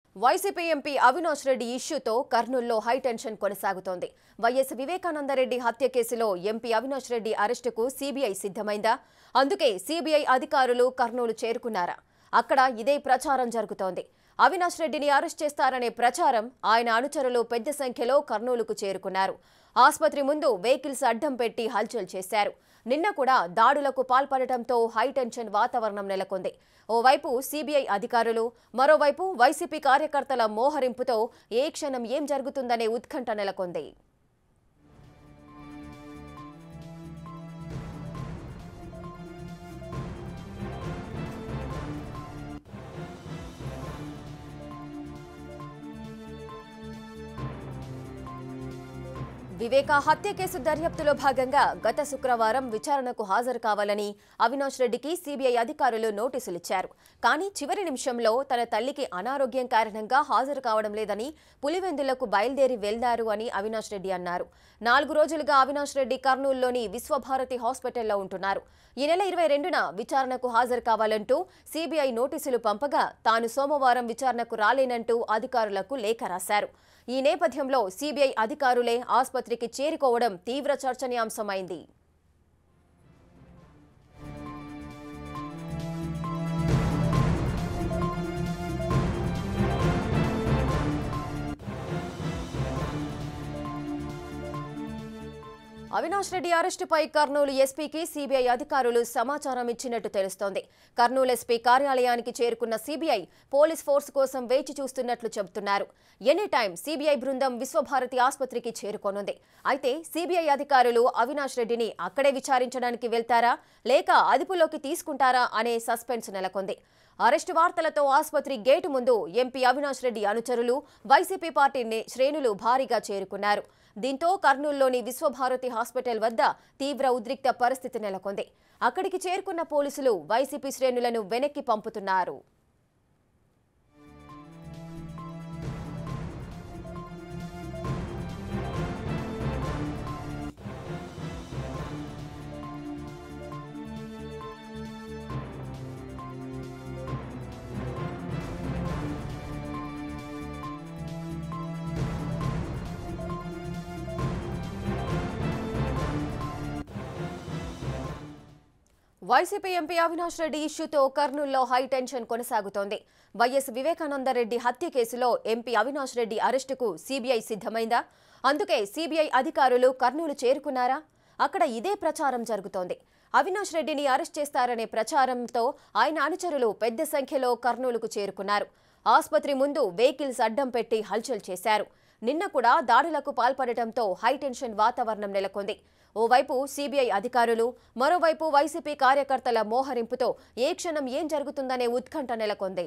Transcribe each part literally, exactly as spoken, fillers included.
YCP MP Avinash Reddy ఇష్యూతో కర్నూలులో high tension కొనసాగుతోంది. వైఎస్ వివేకానందరెడ్డి హత్య కేసులో ఎంపీ అవినాష్ రెడ్డి అరెస్టుకు సీబీఐ సిద్ధమైందా? అందుకే సీబీఐ అధికారులు కర్నూలు చేరుకున్నారా? అక్కడ ఇదే ప్రచారం జరుగుతోంది. అవినాష్ రెడ్డిని అరెస్ట్ చేస్తారనే ప్రచారం ఆయన అనుచరులు పెద్ద సంఖ్యలో కర్నూలుకు చేరుకున్నారు. ఆసుపత్రి ముందు వెహికల్స్ అడ్డం పెట్టి హల్చల్ చేశారు. నిన్న కూడా దాడులకు పాల్పడటంతో హై టెన్షన్ వాతావరణం నెలకొంది. ఓవైపు సీబీఐ అధికారులు, మరోవైపు వైసీపీ కార్యకర్తల మోహరింపుతో ఏ క్షణం ఏం జరుగుతుందనే ఉత్కంఠ నెలకొంది. వివేక హత్య కేసు దర్యాప్తులో భాగంగా గత శుక్రవారం విచారణకు హాజరు కావాలని అవినాష్ రెడ్డికి సీబీఐ అధికారులు నోటీసులిచ్చారు. కానీ చివరి నిమిషంలో తన తల్లికి అనారోగ్యం కారణంగా హాజరు కావడం లేదని పులివెందులకు బయలుదేరి వెళ్లారు అని అవినాష్ రెడ్డి అన్నారు. నాలుగు రోజులుగా అవినాష్ రెడ్డి కర్నూలులోని విశ్వభారతి హాస్పిటల్లో ఉంటున్నారు. ఈ నెల ఇరవై రెండున విచారణకు హాజరు కావాలంటూ సీబీఐ నోటీసులు పంపగా తాను సోమవారం విచారణకు రాలేనంటూ అధికారులకు లేఖ రాశారు. ఈ నేపథ్యంలో సీబీఐ అధికారులే ఆసుపత్రికి చేరుకోవడం తీవ్ర చర్చనీయాంశమైంది. అవినాష్ రెడ్డి అరెస్టుపై కర్నూలు ఎస్పీకి సీబీఐ అధికారులు సమాచారం ఇచ్చినట్టు తెలుస్తోంది. కర్నూలు ఎస్పీ కార్యాలయానికి చేరుకున్న సీబీఐ పోలీస్ ఫోర్స్ కోసం వేచి చూస్తున్నట్లు చెబుతున్నారు. ఎనీ టైం సీబీఐ బృందం విశ్వభారతి ఆసుపత్రికి చేరుకోనుంది. అయితే సీబీఐ అధికారులు అవినాష్ రెడ్డిని అక్కడే విచారించడానికి వెళ్తారా లేక అదుపులోకి తీసుకుంటారా అనే సస్పెన్స్ నెలకొంది. అరెస్టు వార్తలతో ఆసుపత్రి గేటు ముందు ఎంపీ అవినాష్ రెడ్డి అనుచరులు, వైసీపీ పార్టీ శ్రేణులు భారీగా చేరుకున్నారు. దీంతో కర్నూలులోని విశ్వభారతి హాస్పిటల్ వద్ద తీవ్ర ఉద్రిక్త పరిస్థితి నెలకొంది. అక్కడికి చేరుకున్న పోలీసులు వైసీపీ శ్రేణులను వెనక్కి పంపుతున్నారు. వైసీపీ ఎంపీ అవినాష్ రెడ్డి ఇష్యూతో కర్నూలులో హై టెన్షన్ కొనసాగుతోంది. వైఎస్ వివేకానందరెడ్డి హత్య కేసులో ఎంపీ అవినాష్ రెడ్డి అరెస్టుకు సీబీఐ సిద్ధమైందా? అందుకే సీబీఐ అధికారులు కర్నూలు చేరుకున్నారా? అక్కడ ఇదే ప్రచారం జరుగుతోంది. అవినాష్ రెడ్డిని అరెస్ట్ చేస్తారనే ప్రచారంతో ఆయన అనుచరులు పెద్ద సంఖ్యలో కర్నూలుకు చేరుకున్నారు. ఆసుపత్రి ముందు వెహికల్స్ అడ్డం పెట్టి హల్చల్ చేశారు. నిన్న కూడా దాడులకు పాల్పడటంతో హై టెన్షన్ వాతావరణం నెలకొంది. ఓవైపు సీబీఐ అధికారులు, మరోవైపు వైసీపీ కార్యకర్తల మోహరింపుతో ఏ క్షణం ఏం జరుగుతుందనే ఉత్కంఠ నెలకొంది.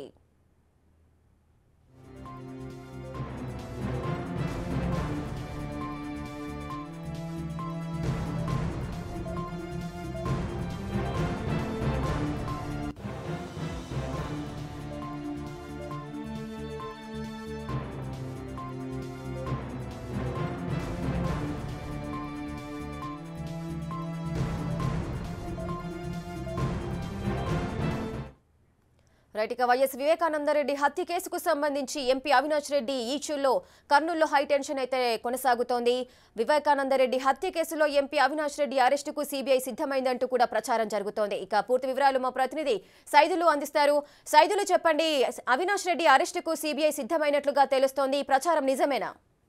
రైట్, ఇక వైఎస్ వివేకానందరెడ్డి హత్య కేసుకు సంబంధించి ఎంపీ అవినాష్ రెడ్డి ఈచ్యూల్లో కర్నూలులో హై టెన్షన్ అయితే కొనసాగుతోంది. వివేకానందరెడ్డి హత్య కేసులో ఎంపీ అవినాష్ రెడ్డి అరెస్టుకు సీబీఐ సిద్ధమైందంటూ కూడా ప్రచారం జరుగుతోంది. ఇక పూర్తి వివరాలు మా ప్రతినిధి సైదులు అందిస్తారు. సైదులు చెప్పండి, అవినాష్ రెడ్డి అరెస్టుకు సీబీఐ సిద్ధమైనట్లుగా తెలుస్తోంది. ఈ ప్రచారం నిజమేనా?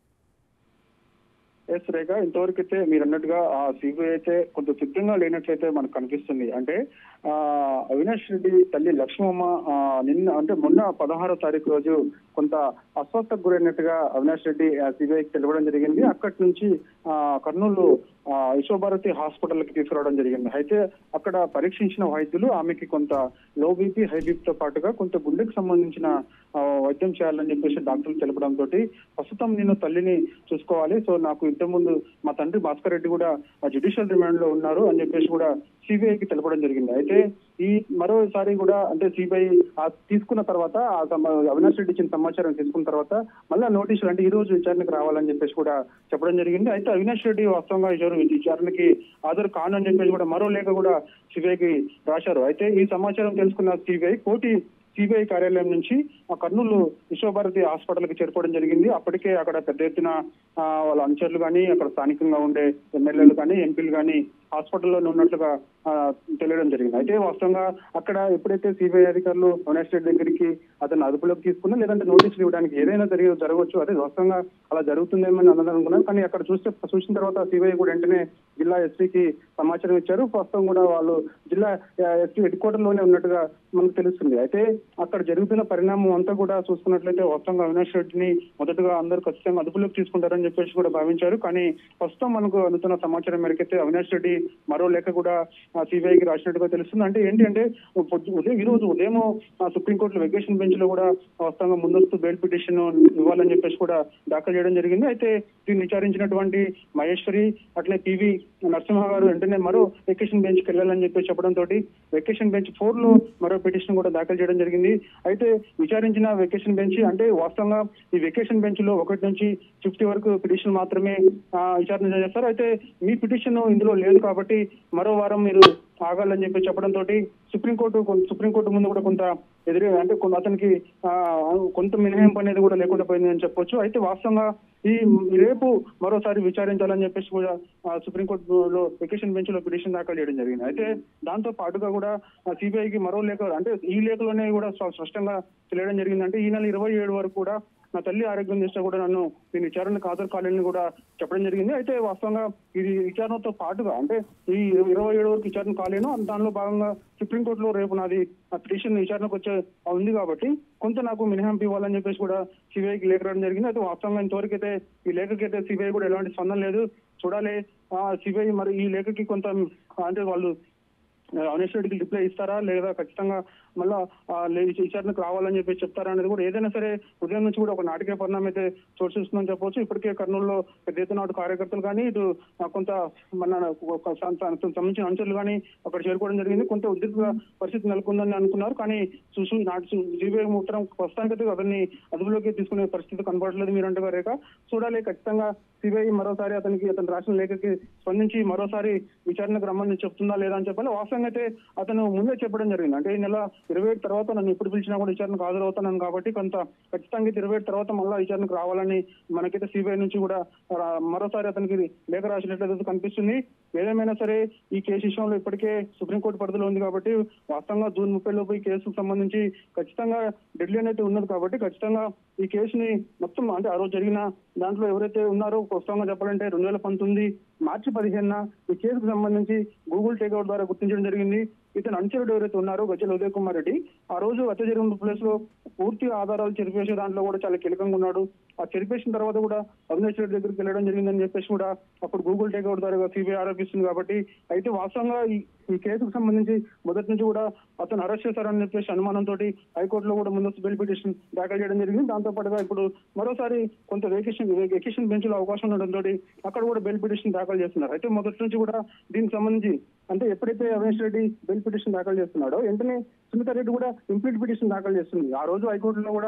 ఎస్ రేఖ, ఇంతవరకు అయితే మీరు అన్నట్టుగా ఆ సీబీఐ అయితే కొంత సిద్ధంగా లేనట్లయితే మనకు కనిపిస్తుంది. అంటే ఆ అవినాష్ రెడ్డి తల్లి లక్ష్మమ్మ నిన్న అంటే మొన్న పదహారో తారీఖు రోజు కొంత అస్వస్థకు గురైనట్టుగా అవినాష్ రెడ్డి సీబీఐకి తెలవడం జరిగింది. అక్కడి నుంచి ఆ కర్నూలు విశ్వభారతి హాస్పిటల్ కి తీసుకురావడం జరిగింది. అయితే అక్కడ పరీక్షించిన వైద్యులు ఆమెకి కొంత లో బీపీ, హై బీపీతో పాటుగా కొంత గుండెకు సంబంధించిన వైద్యం చేయాలని చెప్పేసి డాక్టర్లు తెలపడంతో ప్రస్తుతం నేను తల్లిని చూసుకోవాలి, సో నాకు ఇంతకుముందు మా తండ్రి భాస్కర్ రెడ్డి కూడా జ్యుడిషియల్ రిమాండ్ లో ఉన్నారు అని చెప్పేసి కూడా సిబిఐకి తెలపడం జరిగింది. అయితే ఈ మరోసారి కూడా అంటే సిబిఐ తీసుకున్న తర్వాత అవినాష్ రెడ్డి ఇచ్చిన సమాచారం తీసుకున్న తర్వాత మళ్ళా నోటీసులు అంటే ఈ రోజు విచారణకు రావాలని చెప్పేసి కూడా చెప్పడం జరిగింది. అయితే అవినాష్ రెడ్డి వాస్తవంగా విచారణకి హాజరు కాను అని చెప్పేసి కూడా మరో లేఖ కూడా సిబిఐకి రాశారు. అయితే ఈ సమాచారం తెలుసుకున్న సిబిఐ కోటి సిబిఐ కార్యాలయం నుంచి ఆ కర్నూలు విశ్వభారతి హాస్పిటల్ కి చేరుకోవడం జరిగింది. అప్పటికే అక్కడ పెద్ద ఎత్తున వాళ్ళ అనుచరులు కానీ అక్కడ స్థానికంగా ఉండే ఎమ్మెల్యేలు కానీ ఎంపీలు కానీ హాస్పిటల్లోనే ఉన్నట్లుగా తెలియడం జరిగింది. అయితే వాస్తవంగా అక్కడ ఎప్పుడైతే సిబిఐ అధికారులు అవినాష్ రెడ్డి దగ్గరికి అతను అదుపులోకి తీసుకున్నా లేదంటే నోటీసులు ఇవ్వడానికి ఏదైనా జరిగి జరగవచ్చు, అదే వాస్తవంగా అలా జరుగుతుందేమని అనుకున్నాను. కానీ అక్కడ చూస్తే చూసిన తర్వాత సిబిఐ కూడా వెంటనే జిల్లా ఎస్పీకి సమాచారం ఇచ్చారు. ప్రస్తుతం కూడా వాళ్ళు జిల్లా ఎస్పీ హెడ్ క్వార్టర్ లోనే ఉన్నట్టుగా మనకు తెలుస్తుంది. అయితే అక్కడ జరుగుతున్న పరిణామం అంతా కూడా చూసుకున్నట్లయితే వాస్తవంగా అవినాష్ రెడ్డిని మొదటగా అందరూ ఖచ్చితంగా అదుపులోకి తీసుకుంటారని చెప్పేసి కూడా భావించారు. కానీ ప్రస్తుతం మనకు అందుతున్న సమాచారం మేరకైతే అవినాష్ రెడ్డి మరో లేఖ కూడా సిబిఐకి రాసినట్టుగా తెలుస్తుంది. అంటే ఏంటి అంటే ఉదయం ఈ రోజు ఉదయం సుప్రీంకోర్టులో వెకేషన్ బెంచ్ లో కూడా వాస్తవంగా ముందస్తు బెయిల్ పిటిషన్ ఇవ్వాలని చెప్పేసి కూడా దాఖలు చేయడం జరిగింది. అయితే దీన్ని విచారించినటువంటి మహేశ్వరి అట్లే పివి నరసింహ గారు వెంటనే మరో వెకేషన్ బెంచ్ కి వెళ్ళాలని చెప్పి చెప్పడంతో వెకేషన్ బెంచ్ ఫోర్ లో మరో పిటిషన్ కూడా దాఖలు చేయడం జరిగింది. అయితే విచారించిన వెకేషన్ బెంచ్ అంటే వాస్తవంగా ఈ వెకేషన్ బెంచ్ లో ఒకటి నుంచి ఫిఫ్టీ వరకు పిటిషన్ మాత్రమే విచారణ చేస్తారు. అయితే మీ పిటిషన్ ఇందులో లేదు కాబట్టి మరో వారం మీరు ఆగాలని చెప్పి చెప్పడంతో సుప్రీంకోర్టు సుప్రీంకోర్టు ముందు కూడా కొంత ఎదురు అంటే అతనికి కొంత మినహాయింపు అనేది కూడా లేకుండా పోయిందని చెప్పొచ్చు. అయితే వాస్తవంగా ఈ రేపు మరోసారి విచారించాలని చెప్పేసి కూడా సుప్రీంకోర్టులో వెకేషన్ బెంచ్ లో పిటిషన్ దాఖలు చేయడం జరిగింది. అయితే దాంతో పాటుగా కూడా సిబిఐకి మరో లేఖ అంటే ఈ లేఖలోనే కూడా స్పష్టంగా తెలియడం జరిగింది. అంటే ఈ నెల ఇరవై ఏడు వరకు కూడా నా తల్లి ఆరోగ్యం దృష్ట్యా కూడా నన్ను నేను విచారణకు హాజరు కాలేని కూడా చెప్పడం జరిగింది. అయితే వాస్తవంగా ఇది విచారణతో పాటుగా అంటే ఈ ఇరవై ఏడు వరకు విచారణ కాలేను, దానిలో భాగంగా సుప్రీంకోర్టులో రేపు నాది ఆ పిటిషన్ విచారణకు వచ్చే ఉంది కాబట్టి కొంత నాకు మినహాయింపు ఇవ్వాలని చెప్పేసి కూడా సిబిఐకి లేఖ రావడం జరిగింది. అయితే వాస్తవంగా ఇంతవరకు అయితే ఈ లేఖకైతే సిబిఐ కూడా ఎలాంటి స్పందన లేదు. చూడాలి సిబిఐ మరి ఈ లేఖకి కొంత అంటే వాళ్ళు అవినాష్ రెడ్డికి రిప్లై ఇస్తారా లేదా ఖచ్చితంగా మళ్ళా విచారణకు రావాలని చెప్పి చెప్తారా అనేది కూడా ఏదైనా సరే ఉదయం నుంచి కూడా ఒక నాటకీయ పరిణామం అయితే చోటు చూస్తుందని చెప్పవచ్చు. ఇప్పటికే కర్నూలులో పెద్ద ఎత్తున నాటు కార్యకర్తలు కానీ ఇటు కొంత మన సంబంధించిన అంశాలు కానీ అక్కడ చేరుకోవడం జరిగింది. కొంత ఉద్రిక్త పరిస్థితి నెలకొందని అనుకున్నారు. కానీ చూసు నాటు సిబిఐ ఉత్తరం ప్రస్తుతానికైతే అతన్ని అదుపులోకి తీసుకునే పరిస్థితి కనబడట్లేదు మీరంటగా రేఖ. చూడాలి ఖచ్చితంగా సిబిఐ మరోసారి అతనికి అతను రాసిన లేఖకి స్పందించి మరోసారి విచారణకు రమ్మని చెప్తుందా లేదా అని చెప్పాలి. వాస్తవంగా అయితే అతను ముందే చెప్పడం జరిగింది. అంటే ఈ నెల ఇరవై ఏడు తర్వాత నన్ను ఎప్పుడు పిలిచినా కూడా విచారణకు హాజరవుతాను కాబట్టి కొంత ఖచ్చితంగా ఇరవై ఏడు తర్వాత మళ్ళీ విచారణకు రావాలని మనకైతే సిబిఐ నుంచి కూడా మరోసారి అతనికి లేఖ రాసినట్లయితే కనిపిస్తుంది. ఏదేమైనా సరే ఈ కేసు విషయంలో ఇప్పటికే సుప్రీంకోర్టు పరిధిలో ఉంది కాబట్టి వాస్తవంగా జూన్ ముప్పై లోపు ఈ కేసుకు సంబంధించి ఖచ్చితంగా డెడ్ లైన్ అయితే ఉన్నది కాబట్టి ఖచ్చితంగా ఈ కేసుని మొత్తం అంటే ఆ రోజు జరిగిన దాంట్లో ఎవరైతే ఉన్నారో వాస్తవంగా చెప్పాలంటే రెండు వేల పంతొమ్మిది మార్చి పదిహేనున ఈ కేసుకు సంబంధించి గూగుల్ టేక్అవుట్ ద్వారా గుర్తించడం జరిగింది. ఇతను అనుచరుడు ఎవరైతే ఉన్నారో గజ్జల ఉదయ్ కుమార్ రెడ్డి ఆ రోజు హత్య జరిగిన ప్లేస్ లో పూర్తి ఆధారాలు చెరిపేసే దాంట్లో కూడా చాలా కీలకంగా ఉన్నాడు. ఆ చెరిపేసిన తర్వాత కూడా అవినాష్ రెడ్డి దగ్గరికి వెళ్ళడం జరిగిందని చెప్పేసి కూడా అప్పుడు గూగుల్ టేక్అవుట్ ద్వారా సిబిఐ ఆరోపిస్తుంది కాబట్టి అయితే వాస్తవంగా ఈ కేసుకు సంబంధించి మొదటి నుంచి కూడా అతను అరెస్ట్ చేశారని చెప్పేసి అనుమానంతో హైకోర్టులో కూడా ముందస్తు బెయిల్ పిటిషన్ దాఖలు చేయడం జరిగింది. దాంతో పాటుగా ఇప్పుడు మరోసారి కొంత వెకేషన్ వెకేషన్ బెంచ్ లో అవకాశం ఉండడంతో అక్కడ కూడా బెయిల్ పిటిషన్ దాఖలు చేస్తున్నారు. అయితే మొదటి నుంచి కూడా దీనికి సంబంధించి అంటే ఎప్పుడైతే అవినాష్ రెడ్డి బెయిల్ పిటిషన్ దాఖలు చేస్తున్నాడో వెంటనే సునీత రెడ్డి కూడా ఇంప్లీట్ పిటిషన్ దాఖలు చేస్తుంది. ఆ రోజు హైకోర్టులో కూడా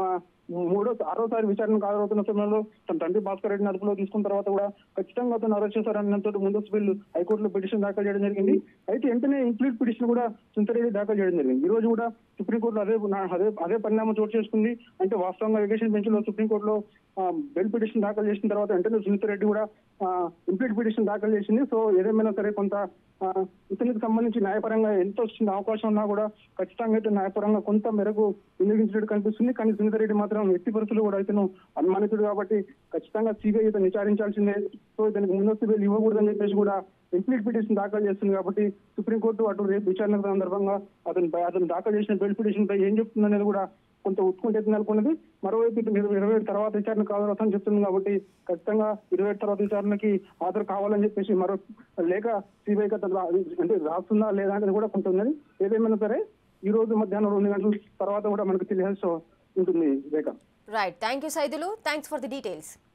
మూడో ఆరోసారి విచారణకు హాజరవుతున్న సమయంలో తన తండ్రి భాస్కర్ రెడ్డిని అదుపులో తీసుకున్న తర్వాత కూడా ఖచ్చితంగా అతను అరెస్ట్ చేశారన్నంతో ముందస్తు బిల్లు హైకోర్టులో పిటిషన్ దాఖలు చేయడం జరిగింది. అయితే వెంటనే ఇంప్లీట్ పిటిషన్ కూడా సునీత రెడ్డి దాఖలు చేయడం జరిగింది. ఈ రోజు కూడా సుప్రీంకోర్టులో అదే అదే అదే పరిణామం చోటు చేసుకుంది. అంటే వాస్తవంగా వెకేషన్ బెంచ్ లో సుప్రీంకోర్టులో బెయిల్ పిటిషన్ దాఖలు చేసిన తర్వాత వెంటనే సునీత రెడ్డి కూడా ఇంప్లీట్ పిటిషన్ దాఖలు చేసింది. సో ఏదేమైనా సరే కొంత ఇతనికి సంబంధించి న్యాయపరంగా ఎంత వచ్చిన అవకాశం ఉన్నా కూడా ఖచ్చితంగా అయితే న్యాయపరంగా కొంత మేరకు వినియోగించినట్టు కనిపిస్తుంది. కానీ సునీత రెడ్డి మాత్రం ఎట్టి పరిస్థితులు కూడా ఇతను అనుమానితుడు కాబట్టి ఖచ్చితంగా సిబిఐ ఇతను విచారించాల్సిందే. సో ఇతనికి ముందస్తు బెయిల్ ఇవ్వకూడదని చెప్పేసి కూడా ఇంప్లీట్ పిటిషన్ దాఖలు చేస్తుంది కాబట్టి సుప్రీంకోర్టు అటు రేపు విచారణ సందర్భంగా అతను అతను దాఖలు చేసిన బెయిల్ పిటిషన్ పై ఏం చెప్తుంది అనేది కూడా కొంత ఉత్కంఠ నెలకొన్నది. మరోవైపు ఇరవై ఏడు తర్వాత విచారణకు హాజరవుతానని చెప్తుంది కాబట్టి ఖచ్చితంగా ఇరవై ఏడు తర్వాత విచారణకి హాజరు కావాలని చెప్పేసి మరో లేఖ సిబిఐకి అంటే రాస్తుందా లేదా అనేది కూడా కొంత ఉన్నది. ఏదేమైనా సరే ఈ రోజు మధ్యాహ్నం రెండు గంటల తర్వాత కూడా మనకు తెలియాల్సి ఉంటుంది Rekha. Right, thank you Saidulu, thanks for the details.